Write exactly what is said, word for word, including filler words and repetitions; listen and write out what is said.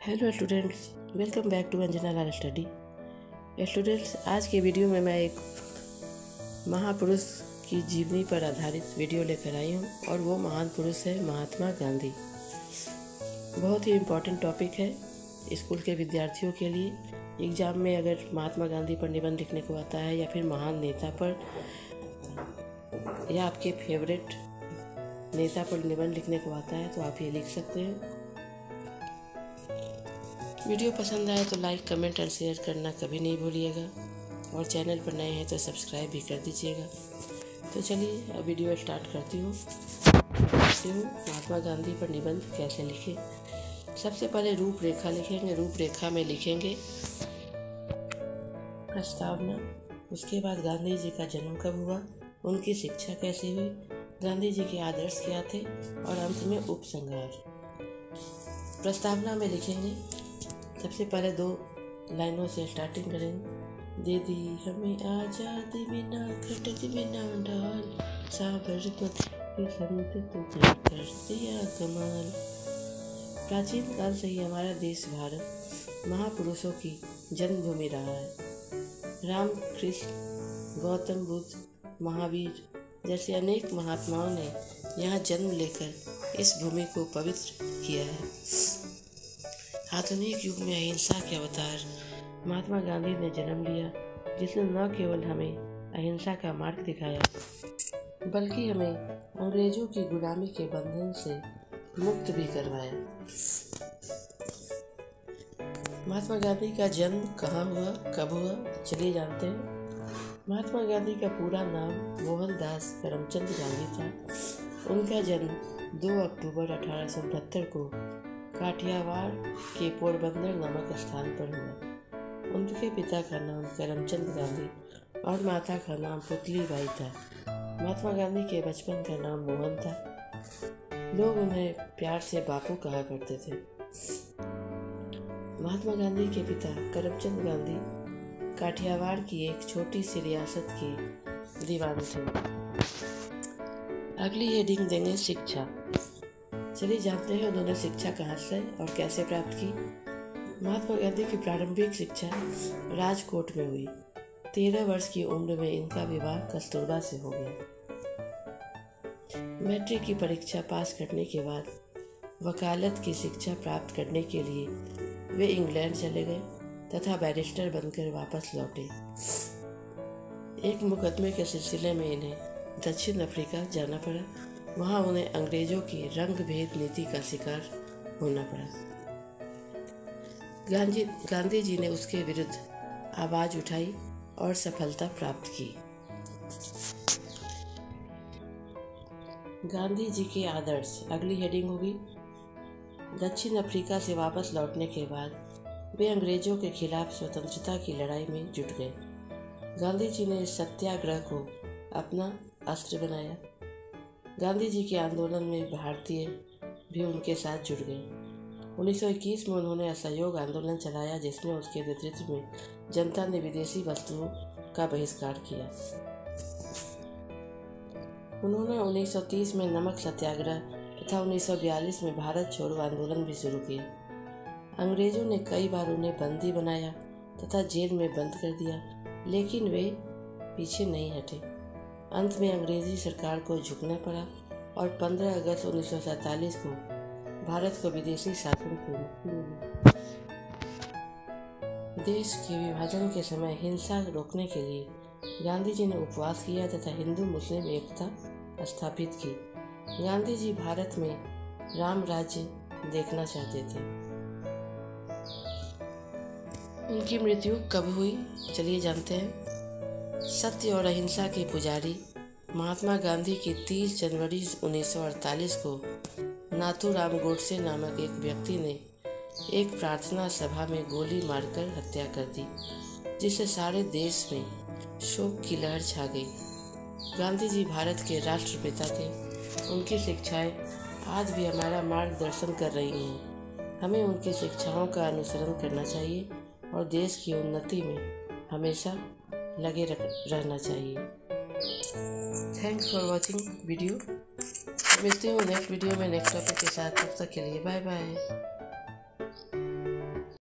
Hello students, welcome back to Anjana Lal study. Students, आज के video में मैं एक महापुरुष की जीवनी पर आधारित वीडियो लेकर आई हूँ और वो महान पुरुष है महात्मा गांधी। बहुत ही इम्पोर्टेंट टॉपिक है स्कूल के विद्यार्थियों के लिए। एग्ज़ाम में अगर महात्मा गांधी पर निबंध लिखने को आता है या फिर महान नेता पर या आपके फेवरेट नेता पर निबंध लिखने को आता है तो आप ये लिख सकते हैं। वीडियो पसंद आए तो लाइक, कमेंट और शेयर करना कभी नहीं भूलिएगा और चैनल पर नए हैं तो सब्सक्राइब भी कर दीजिएगा। तो चलिए अब वीडियो स्टार्ट करती हूँ देखती हूँ महात्मा गांधी पर निबंध कैसे लिखें। सबसे पहले रूपरेखा लिखेंगे। रूपरेखा में लिखेंगे प्रस्तावना, उसके बाद गांधी जी का जन्म कब हुआ, उनकी शिक्षा कैसे हुई, गांधी जी के आदर्श क्या थे और अंत में उपसंहार। प्रस्तावना में लिखेंगे सबसे पहले दो लाइनों से स्टार्टिंग करेंगे। दे दी हमें आज़ादी बिना खटक बिना डाल, साबरमती के संत तुझे कर दिया कमाल। प्राचीन काल से ही हमारा देश भारत महापुरुषों की जन्मभूमि रहा है। राम, कृष्ण, गौतम बुद्ध, महावीर जैसे अनेक महात्माओं ने यहाँ जन्म लेकर इस भूमि को पवित्र किया है। आधुनिक युग में अहिंसा के अवतार महात्मा गांधी ने जन्म लिया, जिसने न केवल हमें अहिंसा का मार्ग दिखाया बल्कि हमें अंग्रेजों की गुलामी के बंधन से मुक्त भी करवाया। महात्मा गांधी का जन्म कहाँ हुआ, कब हुआ, चलिए जानते हैं। महात्मा गांधी का पूरा नाम मोहनदास करमचंद गांधी था। उनका जन्म दो अक्टूबर अठारह सौ उनहत्तर को काठियावाड़ के पोरबंदर नामक स्थान पर हुआ। उनके पिता का नाम करमचंद गांधी और माता का नाम पुतली बाई था। महात्मा गांधी के बचपन का नाम मोहन था। लोग उन्हें प्यार से बापू कहा करते थे। महात्मा गांधी के पिता करमचंद गांधी काठियावाड़ की एक छोटी सी रियासत के दीवान थे। अगली हेडिंग देंगे शिक्षा। चलिए जानते हैं उन्होंने शिक्षा कहाँ से और कैसे प्राप्त की। महात्मा गांधी की प्रारंभिक शिक्षा राजकोट में हुई। तेरह वर्ष की उम्र में इनका विवाह कस्तूरबा से हो गया। मैट्रिक की परीक्षा पास करने के बाद वकालत की शिक्षा प्राप्त करने के लिए वे इंग्लैंड चले गए तथा बैरिस्टर बनकर वापस लौटे। एक मुकदमे के सिलसिले में इन्हें दक्षिण अफ्रीका जाना पड़ा। वहाँ उन्हें अंग्रेजों की रंग भेद नीति का शिकार होना पड़ा। गांधी गांधी जी ने उसके विरुद्ध आवाज उठाई और सफलता प्राप्त की। गांधी जी के आदर्श, अगली हेडिंग होगी। दक्षिण अफ्रीका से वापस लौटने के बाद वे अंग्रेजों के खिलाफ स्वतंत्रता की लड़ाई में जुट गए। गांधी जी ने सत्याग्रह को अपना अस्त्र बनाया। गांधी जी के आंदोलन में भारतीय भी उनके साथ जुड़ गए। उन्नीस सौ इक्कीस में उन्होंने असहयोग आंदोलन चलाया, जिसमें उसके नेतृत्व में जनता ने विदेशी वस्तुओं का बहिष्कार किया। उन्होंने उन्नीस सौ तीस में नमक सत्याग्रह तथा उन्नीस सौ बयालीस में भारत छोड़ो आंदोलन भी शुरू किया। अंग्रेजों ने कई बार उन्हें बंदी बनाया तथा जेल में बंद कर दिया, लेकिन वे पीछे नहीं हटे। अंत में अंग्रेजी सरकार को झुकना पड़ा और पंद्रह अगस्त उन्नीस सौ सैंतालीस को भारत को विदेशी शासन से मुक्ति मिली। देश के विभाजन के समय हिंसा रोकने के लिए गांधी जी ने उपवास किया तथा हिंदू मुस्लिम एकता स्थापित की। गांधी जी भारत में राम राज्य देखना चाहते थे। उनकी मृत्यु कब हुई, चलिए जानते हैं। सत्य और अहिंसा के पुजारी महात्मा गांधी की तीस जनवरी उन्नीस सौ अड़तालीस को नाथूराम गोडसे नामक एक व्यक्ति ने एक प्रार्थना सभा में गोली मारकर हत्या कर दी, जिससे सारे देश में शोक की लहर छा गई। गांधी जी भारत के राष्ट्रपिता थे। उनकी शिक्षाएं आज भी हमारा मार्गदर्शन कर रही हैं। हमें उनकी शिक्षाओं का अनुसरण करना चाहिए और देश की उन्नति में हमेशा लगे रहना चाहिए। Thanks for watching video. मिलती हूँ नेक्स्ट वीडियो में नेक्स्ट टॉपिक के साथ। तब तक के लिए बाय बाय।